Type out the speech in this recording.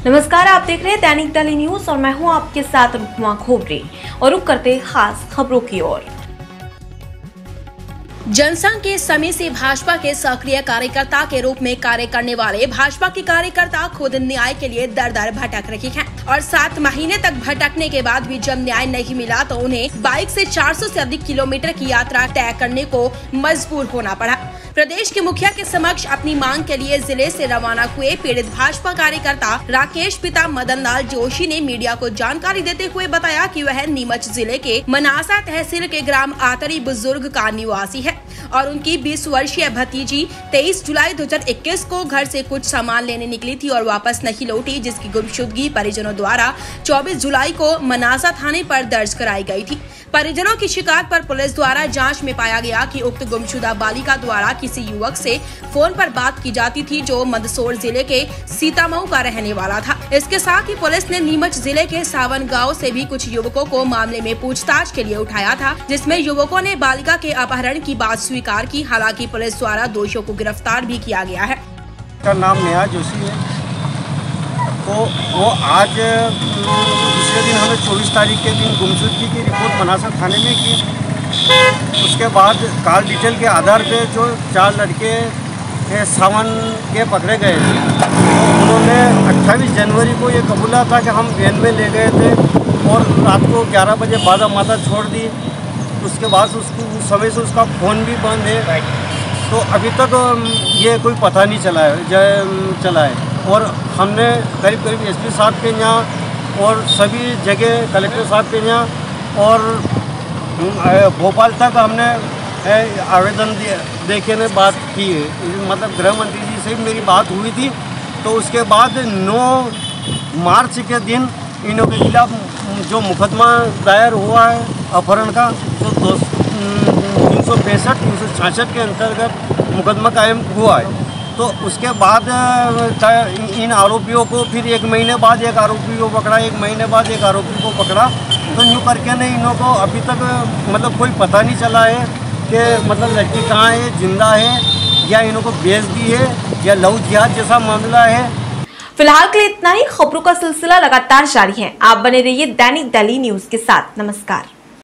नमस्कार, आप देख रहे हैं दैनिक दिल्ली न्यूज और मैं हूं आपके साथ रुकमा खोबरे और रुक करते खास खबरों की ओर। जनसंघ के समय से भाजपा के सक्रिय कार्यकर्ता के रूप में कार्य करने वाले भाजपा के कार्यकर्ता खुद न्याय के लिए दर दर भटक रहे हैं और 7 महीने तक भटकने के बाद भी जब न्याय नहीं मिला तो उन्हें बाइक से 400 से अधिक किलोमीटर की यात्रा तय करने को मजबूर होना पड़ा। प्रदेश के मुखिया के समक्ष अपनी मांग के लिए जिले से रवाना हुए पीड़ित भाजपा कार्यकर्ता राकेश पिता मदन लाल जोशी ने मीडिया को जानकारी देते हुए बताया कि वह नीमच जिले के मनासा तहसील के ग्राम आतरी बुजुर्ग का निवासी है और उनकी 20 वर्षीय भतीजी 23 जुलाई 2021 को घर से कुछ सामान लेने निकली थी और वापस नहीं लौटी, जिसकी गुमशुदगी परिजनों द्वारा 24 जुलाई को मनासा थाने पर दर्ज कराई गई थी। परिजनों की शिकायत पर पुलिस द्वारा जांच में पाया गया कि उक्त गुमशुदा बालिका द्वारा किसी युवक से फोन पर बात की जाती थी जो मंदसौर जिले के सीतामऊ का रहने वाला था। इसके साथ ही पुलिस ने नीमच जिले के सावन गांव से भी कुछ युवकों को मामले में पूछताछ के लिए उठाया था, जिसमें युवकों ने बालिका के अपहरण की बात स्वीकार की। हालांकि पुलिस द्वारा दोषियों को गिरफ्तार भी किया गया है। का नाम नेहा जोशी है। तो वो आज दूसरे दिन हमें 24 तारीख के दिन गुमशुदगी की रिपोर्ट मनासा थाने में की। उसके बाद कॉल डिटेल के आधार पे जो 4 लड़के सावन के पकड़े गए थे, तो उन्होंने 28 जनवरी को ये कबूला था कि हम वैन में ले गए थे और रात को 11 बजे बादा माता छोड़ दी। उसके बाद उसको उस समय से उसका फ़ोन भी बंद है। तो अभी तक ये कोई पता नहीं चला है और हमने करीब एसपी साहब के यहाँ और सभी जगह कलेक्टर साहब के यहाँ और भोपाल तक हमने आवेदन देके ने बात की है। मतलब गृह मंत्री जी से मेरी बात हुई थी। तो उसके बाद 9 मार्च के दिन इनों के खिलाफ जो मुकदमा दायर हुआ है अपहरण का, तो 365 के अंतर्गत मुकदमा कायम हुआ है। तो उसके बाद इन आरोपियों को फिर 1 महीने बाद एक आरोपी को पकड़ा, 1 महीने बाद एक आरोपी को पकड़ा। तो यूँ करके ने इन्हों को अभी तक मतलब कोई पता नहीं चला है कि मतलब लड़की कहाँ है, जिंदा है या इन्हों को बेच दी है या लव जिहाद जैसा मामला है। फिलहाल के लिए इतना ही। खबरों का सिलसिला लगातार जारी है। आप बने रहिए दैनिक दिल्ली न्यूज के साथ। नमस्कार।